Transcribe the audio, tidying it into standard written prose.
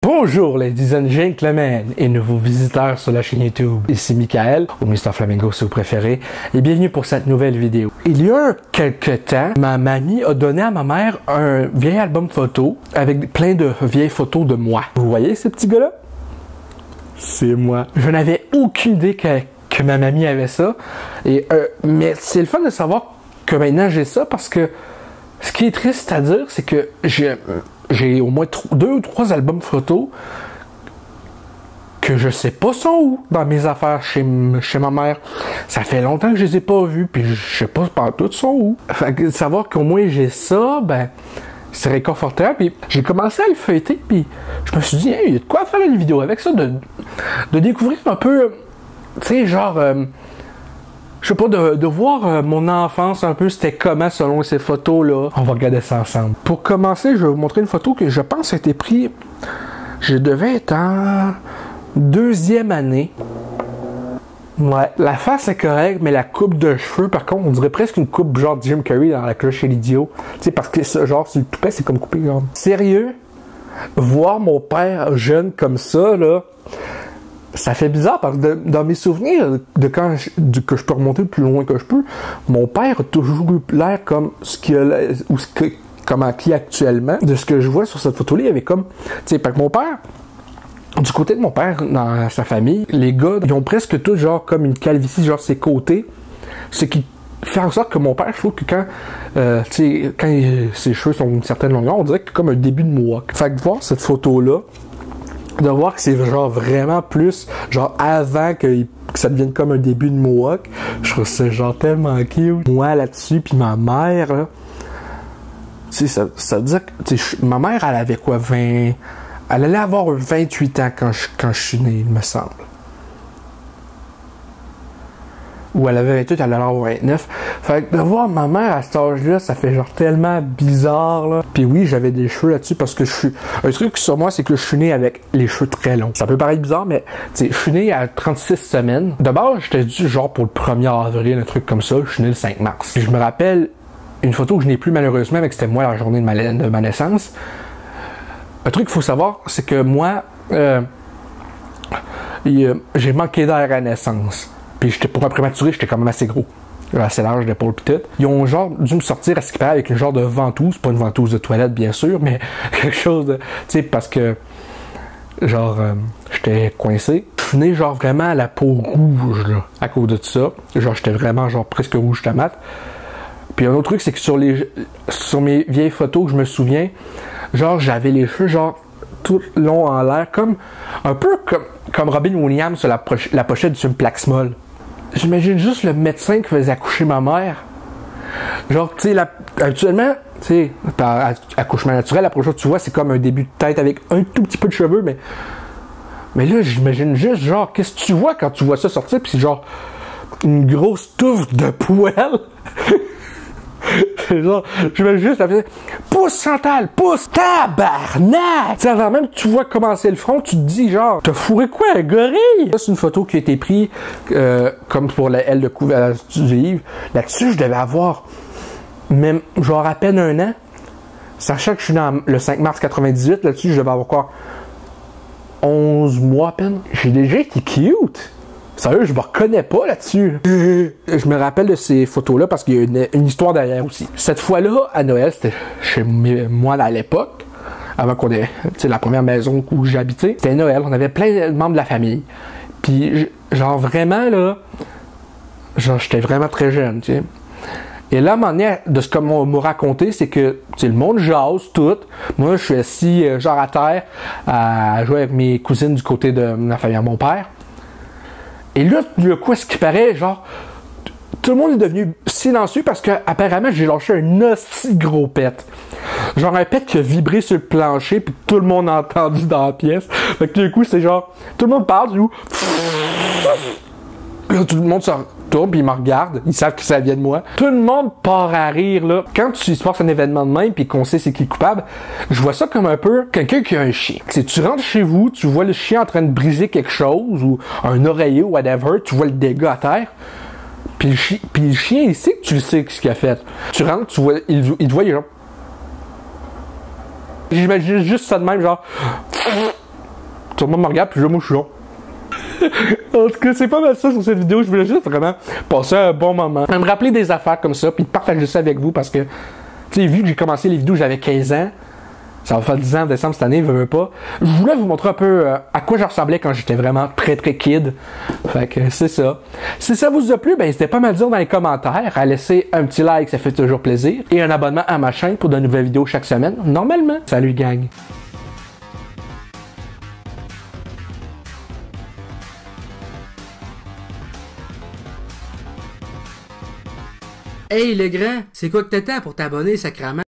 Bonjour ladies and gentlemen et nouveaux visiteurs sur la chaîne YouTube. Ici Michael, ou Mr Flamingo si vous préférez, et bienvenue pour cette nouvelle vidéo. Il y a quelques temps, ma mamie a donné à ma mère un vieil album photo avec plein de vieilles photos de moi. Vous voyez ces petits gars-là? C'est moi. Je n'avais aucune idée que ma mamie avait ça, mais c'est le fun de savoir que maintenant j'ai ça parce que ce qui est triste à dire, c'est que j'ai au moins 2 ou 3 albums photos que je sais pas sont où dans mes affaires chez ma mère. Ça fait longtemps que je les ai pas vus, puis je sais pas toutes sont où. Fait que savoir qu'au moins j'ai ça, ben c'est réconfortant. Puis j'ai commencé à le feuilleter, puis je me suis dit, hey, il y a de quoi faire une vidéo avec ça, de découvrir un peu, tu sais, genre, je sais pas, de voir mon enfance un peu, c'était comment selon ces photos-là. On va regarder ça ensemble. Pour commencer, je vais vous montrer une photo que je pense a été prise, je devais être en 2e année. Ouais, la face est correcte, mais la coupe de cheveux, par contre, on dirait presque une coupe genre Jim Carrey dans La Cloche et l'idiot. Tu sais, parce que ça, genre, sur le toupet, c'est comme coupé, genre. Sérieux? Voir mon père jeune comme ça, là, ça fait bizarre parce que dans mes souvenirs que je peux remonter le plus loin que je peux, mon père a toujours eu l'air comme comment qui est actuellement. De ce que je vois sur cette photo-là, il y avait comme, tu sais, parce que mon père, du côté de mon père, dans sa famille, les gars, ils ont presque tous genre comme une calvitie, genre ses côtés, ce qui fait en sorte que mon père, je trouve que quand ses cheveux sont d'une certaine longueur, on dirait que comme un début de mohawk. Fait que de voir cette photo-là, de voir que c'est genre vraiment plus genre avant que ça devienne comme un début de mohawk, je trouve ça genre tellement cute. Moi là-dessus, puis ma mère, là, tu sais, ça veut dire que ma mère, elle avait quoi, elle allait avoir 28 ans quand je suis né, il me semble. Ou elle avait 28, elle allait avoir 29. Fait que de voir ma mère à cet âge-là, ça fait genre tellement bizarre, là. Puis oui, j'avais des cheveux là-dessus parce que un truc sur moi, c'est que je suis né avec les cheveux très longs. Ça peut paraître bizarre, mais tu sais, je suis né à 36 semaines. De base, j'étais dû genre pour le 1er avril, un truc comme ça. Je suis né le 5 mars. Puis je me rappelle une photo que je n'ai plus malheureusement, mais que c'était moi la journée de ma naissance. Un truc qu'il faut savoir, c'est que moi, j'ai manqué d'air à la naissance. Puis pour ma prématurée, j'étais quand même assez gros. Assez large d'épaule pis tout. Ils ont genre dû me sortir à ce qui paraît avec une genre de ventouse. Pas une ventouse de toilette, bien sûr, mais quelque chose de... Tu sais, parce que... Genre, j'étais coincé. Je suis né genre vraiment à la peau rouge, là, à cause de tout ça. Genre, j'étais vraiment genre presque rouge tomate. Puis un autre truc, c'est que sur mes vieilles photos que je me souviens, genre, j'avais les cheveux genre tout longs en l'air, comme... Un peu comme Robin Williams sur la pochette du film Plaxmol. J'imagine juste le médecin qui faisait accoucher ma mère. Genre, tu sais, habituellement, tu sais, par accouchement naturel, la première chose que tu vois, c'est comme un début de tête avec un tout petit peu de cheveux, mais là, j'imagine juste, genre, qu'est-ce que tu vois quand tu vois ça sortir, pis c'est genre une grosse touffe de poêle. Genre, je vais juste faire pousse Chantal, pousse, tabarnak! T'sais, avant même que tu vois commencer le front, tu te dis genre, t'as fourré quoi, un gorille? Ça, c'est une photo qui a été prise comme pour la L de couverture du livre. Là-dessus, je devais avoir même genre à peine 1 an. Sachant que je suis né le 5 mars 98, là-dessus, je devais avoir quoi? 11 mois à peine. J'ai déjà été cute! Sérieux, je me reconnais pas là-dessus. Je me rappelle de ces photos-là parce qu'il y a une histoire derrière aussi. Cette fois-là, à Noël, c'était chez moi à l'époque, avant qu'on ait, tu sais, la première maison où j'habitais. C'était Noël, on avait plein de membres de la famille. Puis, genre vraiment, là, genre j'étais vraiment très jeune, tu sais. Et là, à un moment donné, de ce qu'on m'a raconté, c'est que, tu sais, le monde jase, tout. Moi, je suis assis, genre à terre, à jouer avec mes cousines du côté de la famille à mon père. Et là, le coup, ce qui paraît, genre, tout le monde est devenu silencieux parce que apparemment j'ai lâché un aussi gros pet. Genre un pet qui a vibré sur le plancher puis tout le monde a entendu dans la pièce. Fait que du coup, c'est genre, tout le monde parle, du coup, là, tout le monde se retourne puis ils me regardent, ils savent que ça vient de moi. Tout le monde part à rire, là. Quand il se passe un événement de même puis qu'on sait c'est qui le coupable, je vois ça comme un peu quelqu'un qui a un chien. C'est tu rentres chez vous, tu vois le chien en train de briser quelque chose ou un oreiller ou whatever, tu vois le dégât à terre. Puis le chien, il sait que tu le sais ce qu'il a fait. Tu rentres, tu vois, il te voit, il est genre... J'imagine juste ça de même, genre... Tout le monde me regarde, puis je me chou. En tout cas, c'est pas mal ça sur cette vidéo. Je voulais juste vraiment passer un bon moment. Me rappeler des affaires comme ça, puis partager ça avec vous parce que, tu sais, vu que j'ai commencé les vidéos, j'avais 15 ans. Ça va faire 10 ans en décembre cette année, je veux pas. Je voulais vous montrer un peu à quoi je ressemblais quand j'étais vraiment très kid. Fait que c'est ça. Si ça vous a plu, ben n'hésitez pas à me le dire dans les commentaires, à laisser un petit like, ça fait toujours plaisir, et un abonnement à ma chaîne pour de nouvelles vidéos chaque semaine, normalement. Salut gang! Hey le grand, c'est quoi que t'attends pour t'abonner, sacrément?